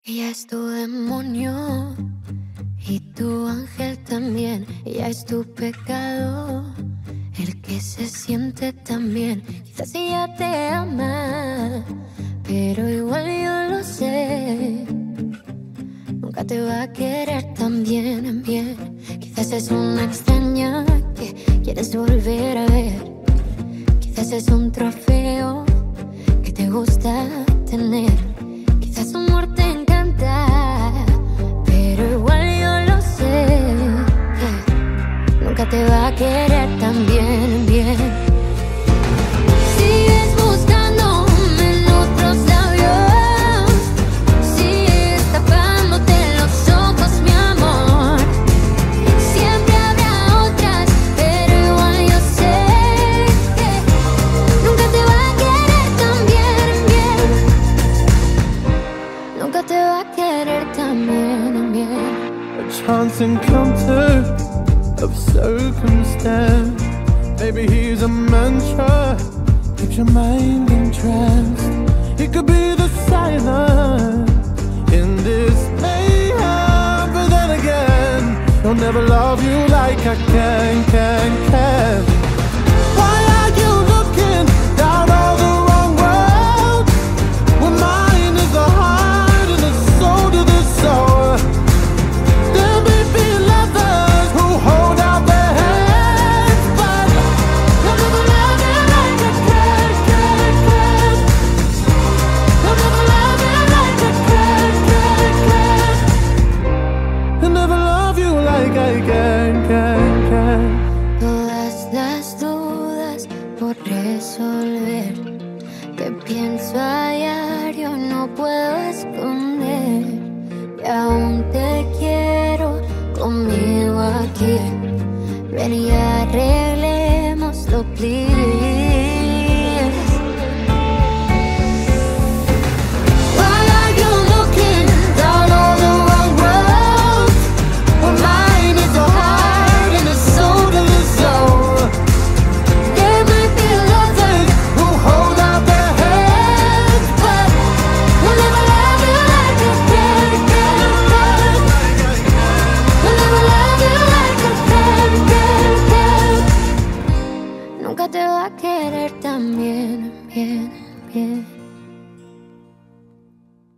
Ella es tu demonio y tu ángel también. Ella es tu pecado, el que se siente tan bien. Quizás ella te ama, pero igual yo lo sé. Nunca te va a querer tan bien, bien. Quizás es una extraña que quieres volver a ver. Quizás es un trofeo que te gusta tener. Quizás su amor te encanta, pero igual yo lo sé, que nunca te va a querer tan bien, bien. Sigues buscándome en otros labios, sigues tapándote los ojos, mi amor. Siempre habrá otras, pero igual yo sé que nunca te va a querer tan bien, bien. Nunca te va a querer tan bien, bien. A chance encounter of circumstance. Maybe he's a mantra, keeps your mind entranced. He could be the silence in this mayhem, but then again, he'll never love you like I can.